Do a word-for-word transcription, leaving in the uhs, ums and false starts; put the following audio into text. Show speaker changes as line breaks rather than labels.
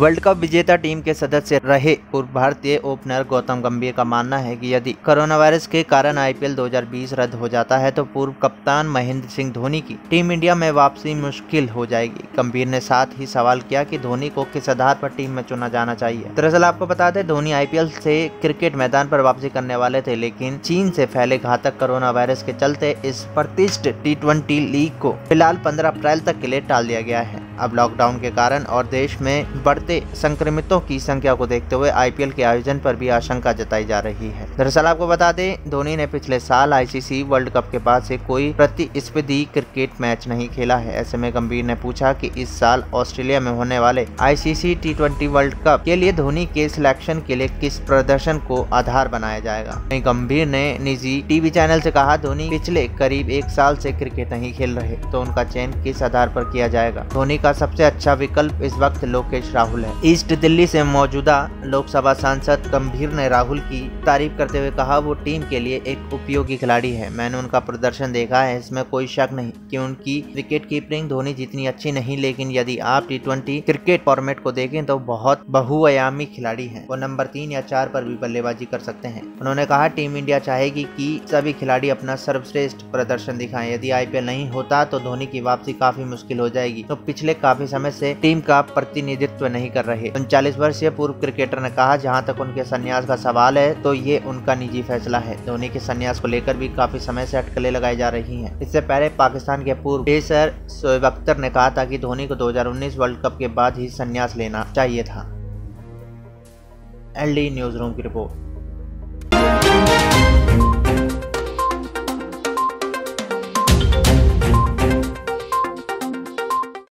World cup विजेता team के सदस्य रहे पूर्व भारतीय ओपनर गौतम गंभीर का मानना है कि यदि कोरोना वायरस के कारण आईपीएल दो हज़ार बीस रद्द हो जाता है तो पूर्व कप्तान महेंद्र सिंह धोनी की टीम इंडिया में वापसी मुश्किल हो जाएगी। गंभीर ने साथ ही सवाल किया कि धोनी को किस आधार पर टीम में चुना जाना चाहिए। दरअसल आपको बता दें, धोनी आईपीएल से क्रिकेट मैदान पर वापसी करने वाले थे, लेकिन चीन से फैले घातक कोरोना वायरस के चलते इस प्रतिष्ठित टी ट्वेंटी लीग को फिलहाल पंद्रह अप्रैल तक के लिए टाल दिया गया है। अब लॉकडाउन के कारण और देश में बढ़ते संक्रमितों की संख्या को देखते हुए आईपीएल के आयोजन पर भी आशंका जताई जा रही है। दरअसल आपको बता दें, धोनी ने पिछले साल आईसीसी वर्ल्ड कप के बाद से कोई प्रतिस्पर्धी क्रिकेट मैच नहीं खेला है। ऐसे में गंभीर ने पूछा कि इस साल ऑस्ट्रेलिया में होने वाले ICC T twenty World Cup के लिए धोनी के सिलेक्शन के लिए किस प्रदर्शन को आधार बनाया जाएगा। गंभीर ने निजी टीवी चैनल से कहा, धोनी पिछले करीब एक साल से क्रिकेट नहीं खेल रहे तो उनका चयन किस आधार पर किया जाएगा। धोनी का सबसे अच्छा विकल्प इस वक्त लोकेश राहुल है। ईस्ट दिल्ली से मौजूदा लोकसभा सांसद गंभीर ने राहुल की तारीफ करते हुए कहा, वो टीम के लिए एक उपयोगी खिलाड़ी है। मैंने उनका प्रदर्शन देखा है, इसमें कोई शक नहीं कि उनकी विकेट कीपिंग धोनी जितनी अच्छी नहीं, लेकिन यदि आप टी ट्वेंटी क्रिकेट फॉर्मेट को देखें तो बहुत बहुआयामी खिलाड़ी हैं। वो नंबर तीन या चार पर भी बल्लेबाजी कर सकते हैं। उन्होंने कहा, टीम इंडिया चाहेगी कि सभी खिलाड़ी अपना सर्वश्रेष्ठ प्रदर्शन दिखाएं। यदि आईपीएल नहीं होता तो धोनी की वापसी काफी मुश्किल हो जाएगी। तो पिछले काफी समय से टीम का प्रतिनिधित्व नहीं कर रहे। उनचालीस वर्षीय पूर्व क्रिकेटर ने कहा, जहां तक उनके संन्यास का सवाल है तो ये उनका निजी फैसला है। धोनी के संन्यास को लेकर भी काफी समय से अटकलें लगाई जा रही हैं। इससे पहले पाकिस्तान के पूर्व पेसर शोएब अख्तर ने कहा था कि धोनी को दो हज़ार उन्नीस वर्ल्ड कप के बाद ही संन्यास लेना चाहिए था। एलडी न्यूज रूम की रिपोर्ट।